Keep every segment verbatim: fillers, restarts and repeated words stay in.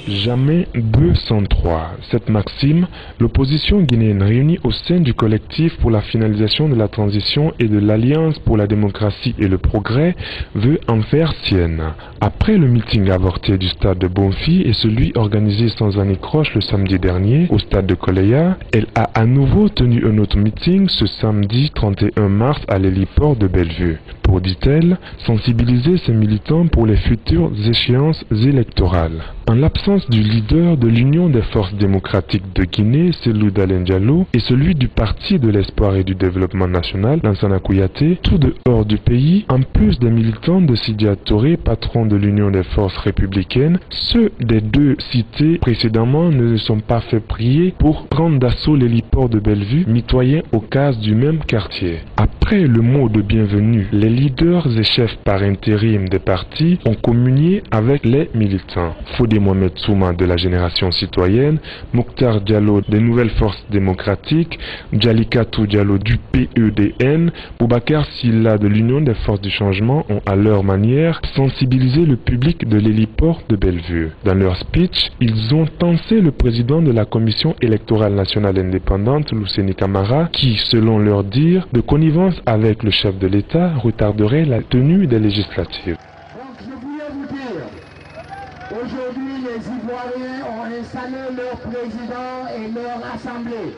Jamais deux sans trois. Cette maxime, l'opposition guinéenne réunie au sein du collectif pour la finalisation de la transition et de l'Alliance pour la démocratie et le progrès veut en faire sienne. Après le meeting avorté du stade de Bonfi et celui organisé sans anicroche le samedi dernier au stade de Koleya, elle a à nouveau tenu un autre meeting ce samedi trente et un mars à l'héliport de Bellevue pour, dit-elle, sensibiliser ses militants pour les futures échéances électorales. En l'absence du leader de l'Union des forces démocratiques de Guinée, Cellou Dalein Diallo, et celui du Parti de l'espoir et du développement national, Lansana Kouyaté, tout dehors du pays, en plus des militants de Sidia Touré, patron de l'Union des forces républicaines, ceux des deux cités précédemment ne se sont pas fait prier pour prendre d'assaut l'héliport de Bellevue, mitoyen aux cases du même quartier. Après le mot de bienvenue, les leaders et chefs par intérim des partis ont communié avec les militants. Fodé Mohamed Souma de la Génération citoyenne, Mokhtar Diallo des Nouvelles Forces démocratiques, Djalikatou Diallo du P E D N, Boubacar Silla de l'Union des forces du changement ont à leur manière sensibilisé le public de l'héliport de Bellevue. Dans leur speech, ils ont tensé le président de la Commission électorale nationale indépendante, Luceni Camara, qui, selon leur dire, de connivence avec le chef de l'État, retarderait la tenue des législatives. Donc je voulais vous dire, aujourd'hui les Ivoiriens ont installé leur président et leur assemblée.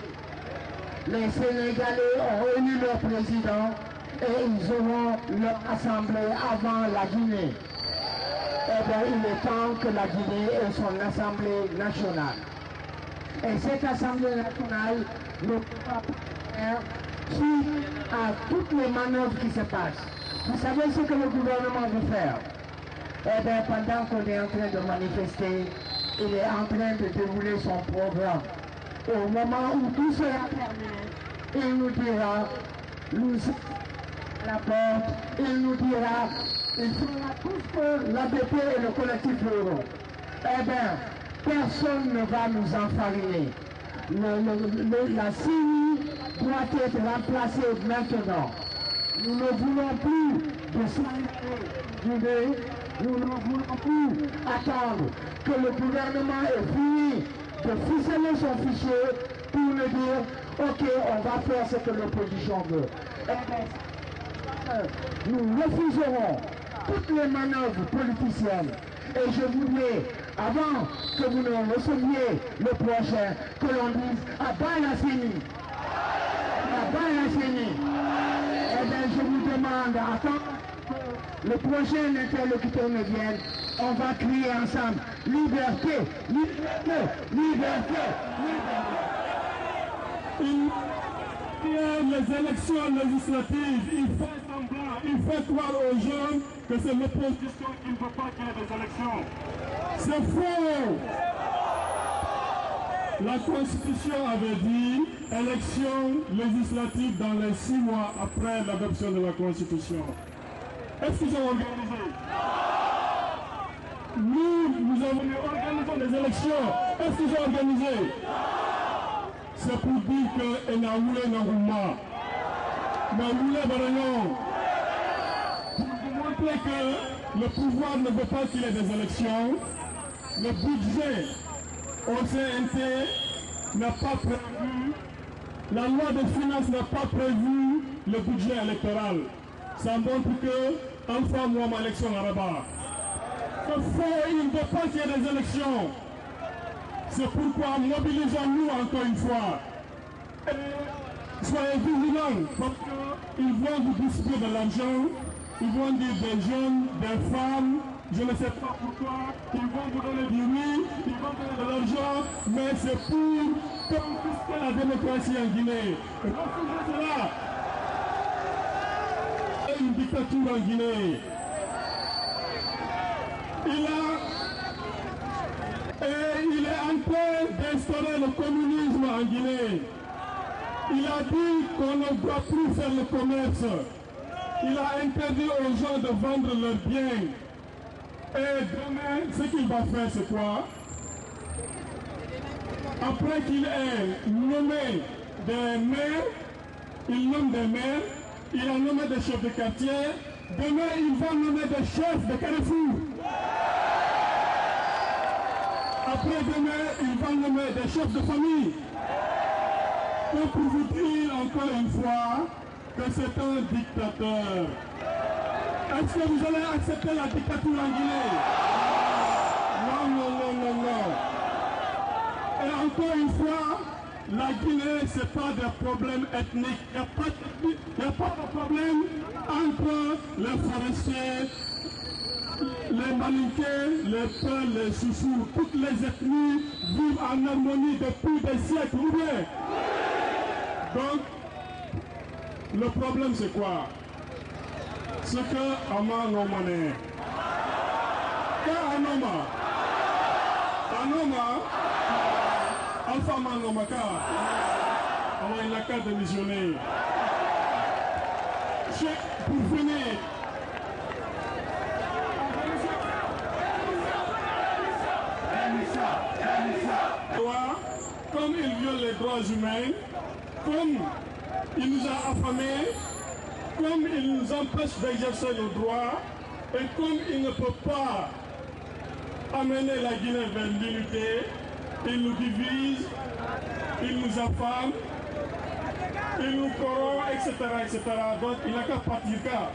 Les Sénégalais ont réuni leur président et ils auront leur assemblée avant la Guinée. Eh bien, il est temps que la Guinée ait son assemblée nationale. Et cette assemblée nationale ne peut pas faire suite à toutes les manœuvres qui se passent. Vous savez ce que le gouvernement veut faire? Eh bien, pendant qu'on est en train de manifester, il est en train de dérouler son programme. Au moment où tout sera terminé, il nous dira, nous à la porte, il nous dira, il fera tout ce que l'A B P et le collectif feront. Eh bien, personne ne va nous enfariner. Le, le, le, la Syrie doit être remplacée maintenant. Nous ne voulons plus de Syrie, nous ne voulons plus attendre que le gouvernement ait fini de ficeler son fichier pour nous dire ok, on va faire ce que l'opposition veut. Eh bien, nous refuserons toutes les manœuvres politiciennes. Et je voudrais, avant que vous ne receviez le prochain, que l'on dise à bas la Syrie. À bas la Syrie. Eh bien, je vous demande, attends que le prochain interlocuteur ne vienne, on va crier ensemble liberté, liberté, liberté, liberté. Les élections législatives, il fait semblant, il fait croire aux jeunes que c'est l'opposition qui ne veut pas qu'il y ait des élections. C'est faux. La Constitution avait dit élections législatives dans les six mois après l'adoption de la Constitution. Est-ce qu'ils ont organisé? Nous, nous avons organisé des élections. Est-ce qu'ils ont organisé? C'est pour dire que Enaoulé Narouma, Naoulé Barayon, pour vous montrer que le pouvoir ne veut pas qu'il y ait des élections, le budget au C N T n'a pas prévu, la loi de finances n'a pas prévu le budget électoral. Ça montre que Alpha Mouama élection à Rabat. Ce faux, il ne veut pas qu'il y ait des élections. C'est pourquoi mobilisons-nous encore une fois. Et soyez vigilants parce qu'ils vont vous distribuer de l'argent, ils vont dire des jeunes, des femmes, je ne sais pas pourquoi, ils vont vous donner du riz, ils vont donner de l'argent, mais c'est pour confisquer la démocratie en Guinée. Refusez cela. Il y a une dictature en Guinée. Il a Et il est en train d'instaurer le communisme en Guinée. Il a dit qu'on ne doit plus faire le commerce. Il a interdit aux gens de vendre leurs biens. Et demain, ce qu'il va faire, c'est quoi? Après qu'il ait nommé des maires, il nomme des maires, il a nommé des chefs de quartier. Demain, il va nommer des chefs de Carrefour. Après-demain, il va nommer des chefs de famille. Donc pour vous dire encore une fois que c'est un dictateur. Est-ce que vous allez accepter la dictature en Guinée? Non, non, non, non, non. Et encore une fois, la Guinée, ce n'est pas des problèmes ethniques. Il n'y a pas de, il n'y a pas de problème entre les forestiers, les Malinqués, les Peuls, les Chouchous. Toutes les ethnies vivent en harmonie depuis des siècles. Ou bien? Donc, le problème c'est quoi? Ce que Ama Nomane. Que Anoma? Anoma? Alpha Manomaka. On il n'a qu'à démissionner. Pour finir. Comme il viole les droits humains, comme il nous a affamés, comme il nous empêche d'exercer nos droits, et comme il ne peut pas amener la Guinée vers l'unité, il nous divise, il nous affame, il nous corrompt, et cetera, et cetera. Donc il n'a qu'à partir là.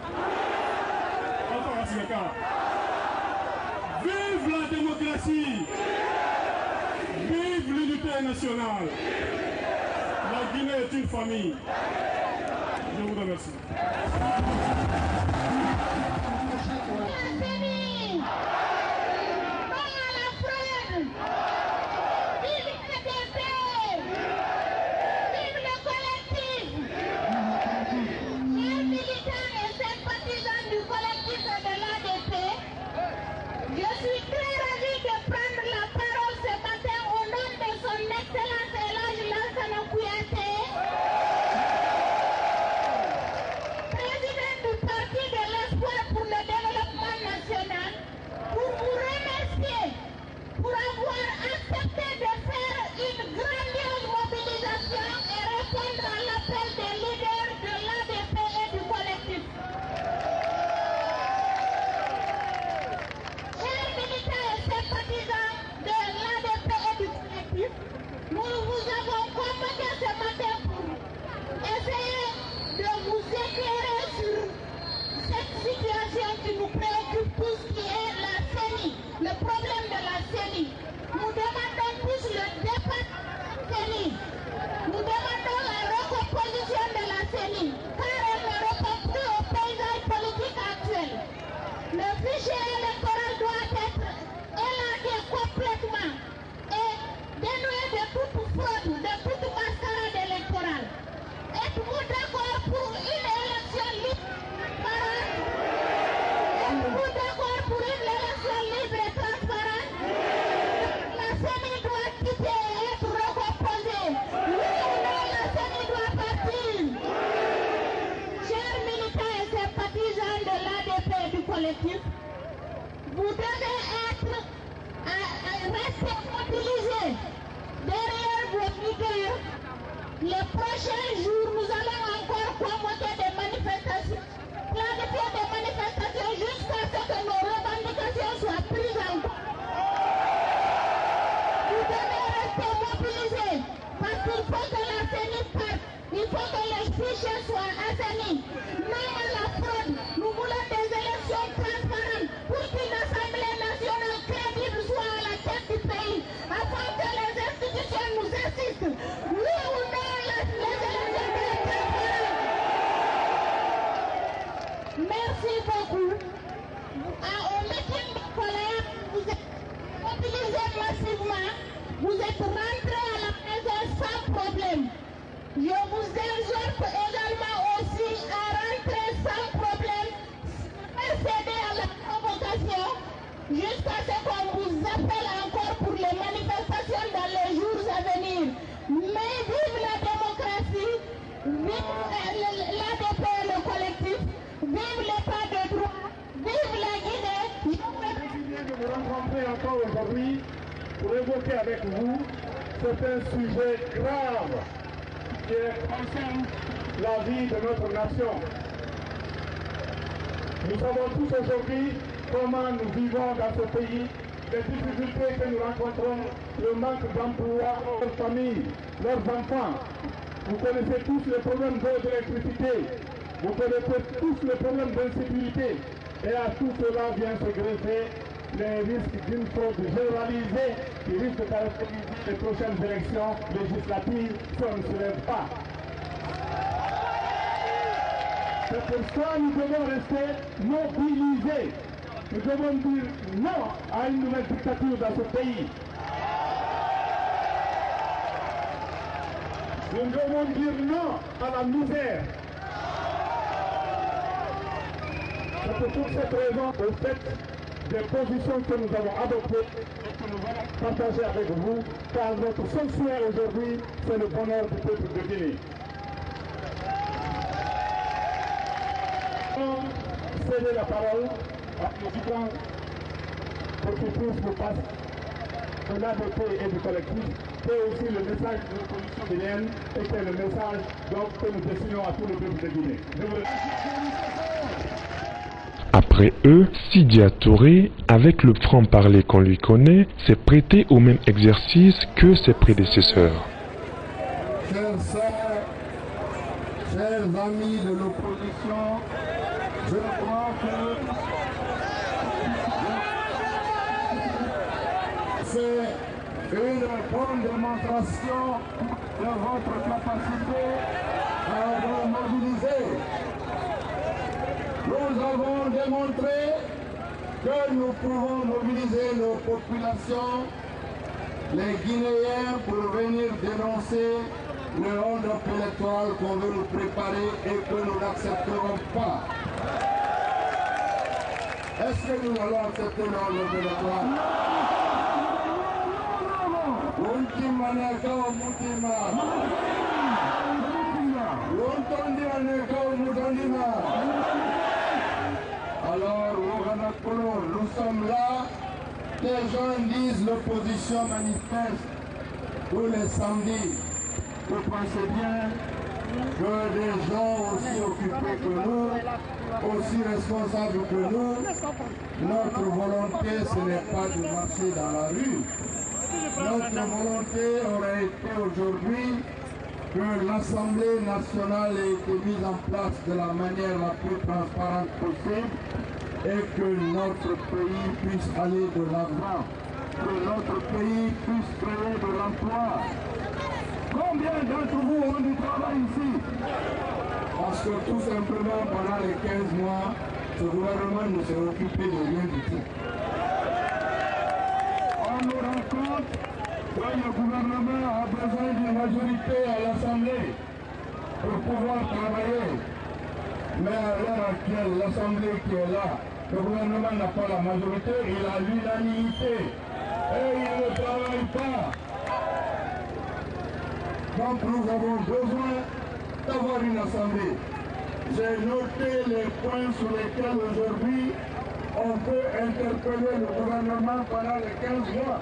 Vive la démocratie! Vive l'unité nationale! La Guinée est une famille. Je vous remercie. Vous devez être euh, rester mobilisés derrière vos leaders. Les prochains jours, nous allons encore convoquer des manifestations, planifier des manifestations jusqu'à ce que nos revendications soient prises en compte. Vous devez rester mobilisés parce qu'il faut que la C E N I parte, il faut que les fichiers soient assainis. Non à la fraude, nous voulons des élections transparentes pour qu'une assemblée nationale crédible soit à la tête du pays, afin que les institutions nous assistent. Oui ou non, les, les élections sont transparentes. Merci beaucoup. À, au meeting de colère, vous êtes mobilisés massivement, vous êtes rentrés à la maison sans problème. Je vous exhorte également aussi à rentrer sans problème, sans céder à la provocation, jusqu'à ce qu'on vous appelle encore pour les manifestations dans les jours à venir. Mais vive la démocratie, vive l'A D P et le collectif, vive l'état de droit, vive la Guinée. Je viens de vous rencontrer encore aujourd'hui pour évoquer avec vous certains sujets graves qui concernent la vie de notre nation. Nous savons tous aujourd'hui comment nous vivons dans ce pays les difficultés que nous rencontrons, le manque d'emploi, leurs familles, leurs enfants. Vous connaissez tous les problèmes d'eau et d'électricité. Vous connaissez tous les problèmes d'insécurité. Et à tout cela vient se greffer les risques d'une fraude généralisée qui risque de caractériser les prochaines élections législatives si on ne se lève pas. C'est pour ça que nous devons rester mobilisés. Nous devons dire non à une nouvelle dictature dans ce pays. Nous devons dire non à la misère. C'est pour toute cette raison, au fait des positions que nous avons adoptées et que nous allons partager avec vous, car notre seul souhait aujourd'hui, c'est le bonheur du peuple de Guinée. Céder la parole à nos vibrants pour qu'ils puissent nous passer de l'A D P et du collectif, c'est aussi le message de l'opposition guinéenne et c'est le message donc, que nous destinons à tout le peuple de Guinée. Après eux, Sidya Touré, avec le franc-parler qu'on lui connaît, s'est prêté au même exercice que ses prédécesseurs. Chers sœurs, chers amis de l'opposition, je crois que c'est une bonne démonstration de votre capacité à vous mobiliser. Nous avons démontré que nous pouvons mobiliser nos populations, les Guinéens, pour venir dénoncer le hold-up électoral qu'on veut nous préparer et que nous n'accepterons pas. Est-ce que nous allons accepter le hold-up électoral? Ultima nekao mutima. Untondima nekao mutondima. Alors, nous sommes là, les gens disent l'opposition manifeste tous les samedis. Vous pensez bien que des gens aussi occupés que nous, aussi responsables que nous, notre volonté ce n'est pas de marcher dans la rue. Notre volonté aurait été aujourd'hui que l'Assemblée nationale ait été mise en place de la manière la plus transparente possible et que notre pays puisse aller de l'avant, que notre pays puisse créer de l'emploi. Combien d'entre vous ont du travail ici? Parce que tout simplement pendant les quinze mois, ce gouvernement ne s'est occupé de rien du tout. On nous rend compte que le gouvernement a besoin d'une majorité à l'Assemblée pour pouvoir travailler. Mais à l'heure actuelle, l'Assemblée qui est là, le gouvernement n'a pas la majorité, il a l'unanimité et il ne travaille pas. Donc nous avons besoin d'avoir une assemblée. J'ai noté les points sur lesquels aujourd'hui on peut interpeller le gouvernement pendant les quinze mois.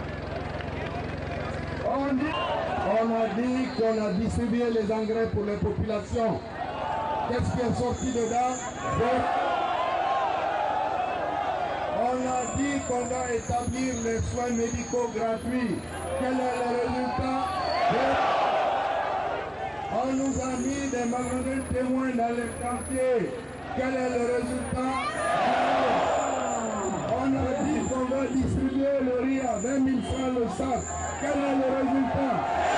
On, dit, on a dit qu'on a distribué les engrais pour les populations. Qu'est-ce qui est sorti dedans? On a dit qu'on doit établir les soins médicaux gratuits. Quel est le résultat? On nous a mis des magasins témoins dans les quartiers. Quel est le résultat? On a dit qu'on va distribuer le riz à vingt mille francs le sac. Quel est le résultat?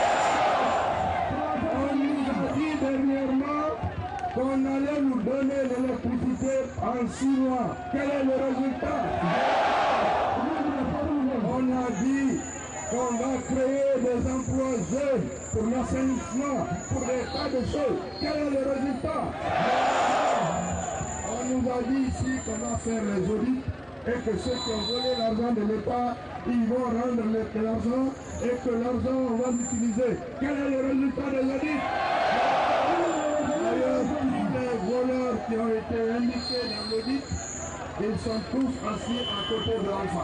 On nous a dit dernièrement qu'on allait nous donner l'électricité en six mois. Quel est le résultat? On a dit qu'on va créer des emplois jeunes pour l'assainissement, pour des tas de choses. Quel est le résultat? On nous a dit ici qu'on va faire les audits et que ceux qui ont volé l'argent de l'État, ils vont rendre l'argent et que l'argent, on va l'utiliser. Quel est le résultat des audits? D'ailleurs, tous les voleurs qui ont été indiqués dans l'audit, ils sont tous assis à côté de l'Alpha.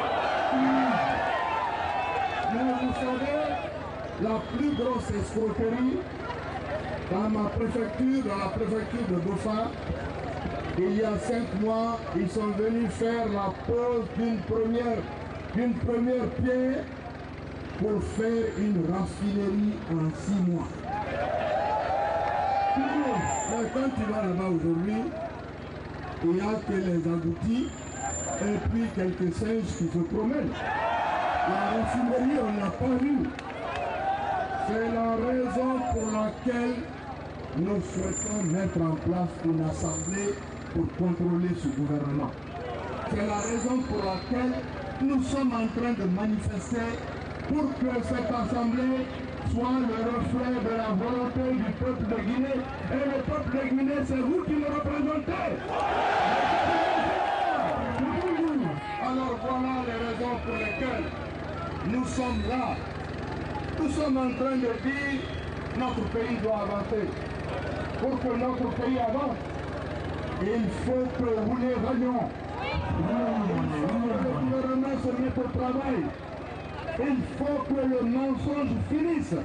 Mais vous savez, la plus grosse escroquerie dans ma préfecture, dans la préfecture de Dofa, il y a cinq mois, ils sont venus faire la pose d'une première d'une première pierre pour faire une raffinerie en six mois. Mais quand tu vas là-bas aujourd'hui, il n'y a que les aboutis et puis quelques singes qui se promènent. La raffinerie, on n'a pas vu. C'est la raison pour laquelle nous souhaitons mettre en place une assemblée pour contrôler ce gouvernement. C'est la raison pour laquelle nous sommes en train de manifester pour que cette assemblée soit le reflet de la volonté du peuple de Guinée. Et le peuple de Guinée, c'est vous qui le représentez. Alors voilà les raisons pour lesquelles nous sommes là. Nous sommes en train de dire que notre pays doit avancer. Pour que notre pays avance, il faut que vous les voyons. Il faut que le gouvernement se mette au travail. Il faut que le mensonge finisse.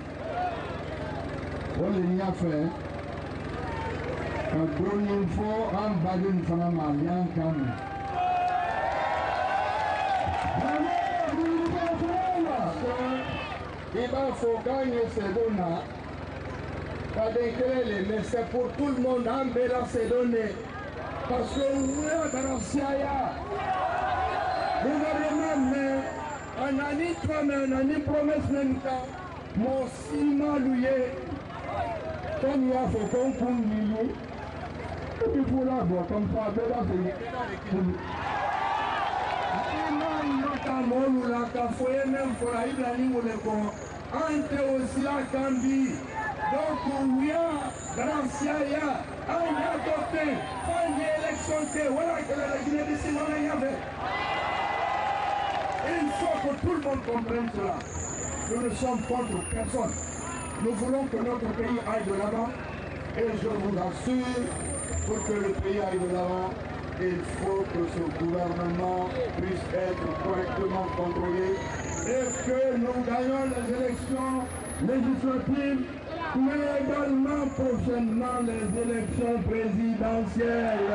On l'a fait. Quand on faut un bagage de femme à bien calme. Il faut gagner ces dons-là. Mais c'est pour tout le monde, Ambela s'est donné. Parce que vous êtes dans la Siaya. Vous gouvernement, mais on a ni toi, mais on a ni promesse même temps. Mon ciment loué. Comme il y a fait qu'on compte milliers. Et puis pour la boîte, comme ça, Ambela c'est. Nous la cafouille même pour la Ibrahim ou le con. Ante aussi la Cambi. Donc, oui, Gracia, il y a un côté, fin d'élection, voilà que la Guinée d'ici, on y avait. Il faut que tout le monde comprenne cela. Nous ne sommes contre personne. Nous voulons que notre pays aille de l'avant. Et je vous assure, pour que le pays aille de l'avant, il faut que ce gouvernement puisse être correctement contrôlé et que nous gagnons les élections législatives, mais également prochainement les élections présidentielles.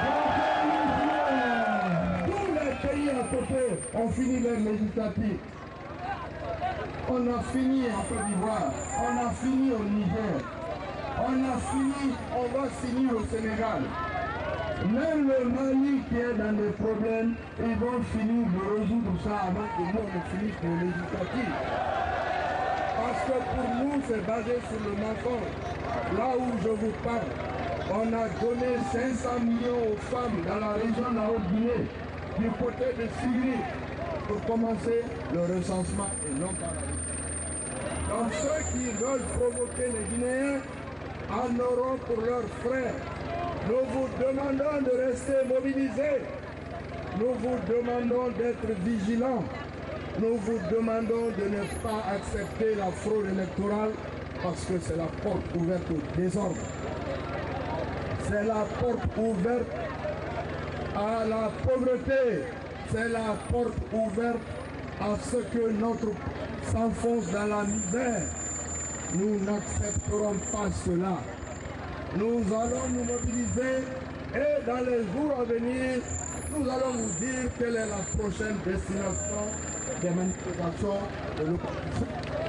Tous les pays à côté ont fini leurs législatives. On a fini en Côte d'Ivoire, on a fini au Niger, on a fini, on va finir au Sénégal. Même le Mali qui est dans des problèmes, ils vont finir de résoudre ça avant que nous on finisse nos législatives. Parce que pour nous, c'est basé sur le mensonge. Là où je vous parle, on a donné cinq cents millions aux femmes dans la région de la Haute-Guinée, du côté de Sigri, pour commencer le recensement et non pas la vie. Donc ceux qui veulent provoquer les Guinéens en auront pour leurs frères. Nous vous demandons de rester mobilisés. Nous vous demandons d'être vigilants. Nous vous demandons de ne pas accepter la fraude électorale parce que c'est la porte ouverte au désordre. C'est la porte ouverte à la pauvreté. C'est la porte ouverte à ce que notre s'enfonce dans la misère. Nous n'accepterons pas cela. Nous allons nous mobiliser et dans les jours à venir, nous allons vous dire quelle est la prochaine destination des manifestations de l'opposition.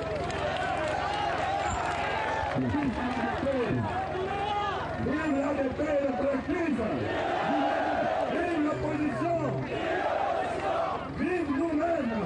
Vive la paix et la pratique. Vive l'opposition. Vive nous-mêmes.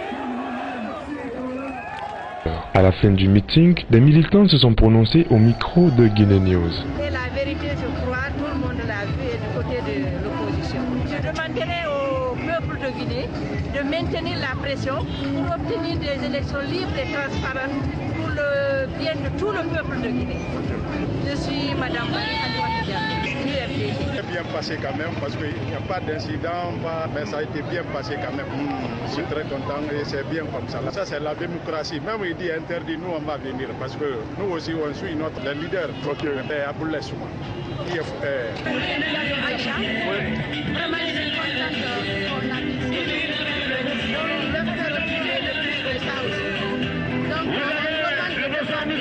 À la fin du meeting, des militants se sont prononcés au micro de Guinée News. Et la vérité se croit, tout le monde l'a vu du côté de l'opposition. Je demanderai au peuple de Guinée de maintenir la pression pour obtenir des élections libres et transparentes pour le bien de tout le peuple de Guinée. Je suis Madame Marie Adouane Diallo, U F D. C'est bien passé quand même parce qu'il n'y a pas d'incident, mais ça a été bien passé quand même. Je suis très content et c'est bien comme ça. Ça c'est la démocratie. Même il dit interdit, nous on va venir parce que nous aussi on suit notre leader. Ok. Aboulé Souma. I F R. Aïcha, vraiment je suis contente qu'on a ici. Le fait de retirer le plus de ça aussi. Donc je suis contente de voir que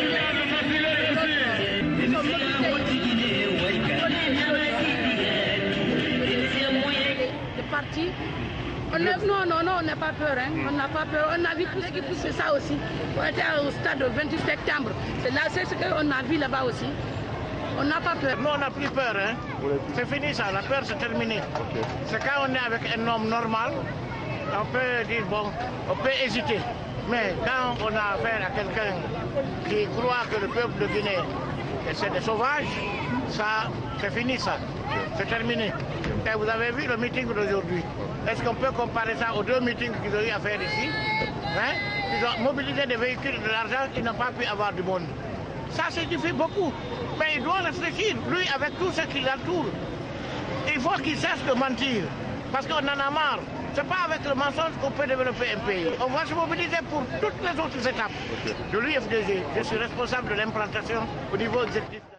nous sommes mobilisés. Les partis On est, non, non, non, on n'a pas peur. Hein. On n'a pas peur. On a vu tout ce qui pousse ça aussi. On était au stade du vingt-huit septembre. C'est là, c'est ce qu'on a vu là-bas aussi. On n'a pas peur. Nous, on n'a plus peur. Hein. C'est fini ça, la peur c'est terminé. Okay. C'est quand on est avec un homme normal, on peut dire, bon, on peut hésiter. Mais quand on a affaire à quelqu'un qui croit que le peuple de Guinée, c'est des sauvages, ça, c'est fini ça. C'est terminé. Et vous avez vu le meeting d'aujourd'hui. Est-ce qu'on peut comparer ça aux deux meetings qu'ils ont eu à faire ici, hein? Ils ont mobilisé des véhicules, de l'argent, ils n'ont pas pu avoir du monde. Ça signifie beaucoup. Mais il doit réfléchir, lui, avec tout ce qui l'entoure. Il faut qu'il cesse de mentir. Parce qu'on en a marre. Ce n'est pas avec le mensonge qu'on peut développer un pays. On va se mobiliser pour toutes les autres étapes. Okay. De l'U F D G, je suis responsable de l'implantation au niveau exécutif.